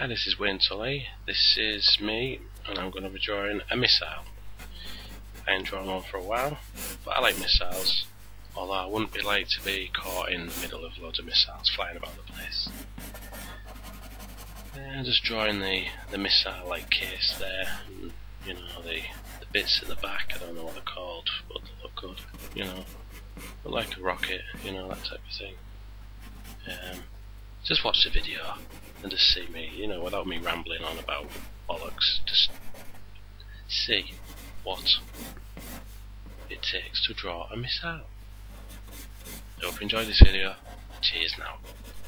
Hi, this is Wayne Tully. This is me, and I'm going to be drawing a missile. I ain't drawn one for a while, but I like missiles, although I wouldn't be like to be caught in the middle of loads of missiles flying about the place. And just drawing the missile-like case there, and, you know, the bits at the back, I don't know what they're called, but they look good, you know, look like a rocket, you know, that type of thing. Just watch the video and just see me, you know, without me rambling on about bollocks, just see what it takes to draw a missile. I hope you enjoyed this video. Cheers now.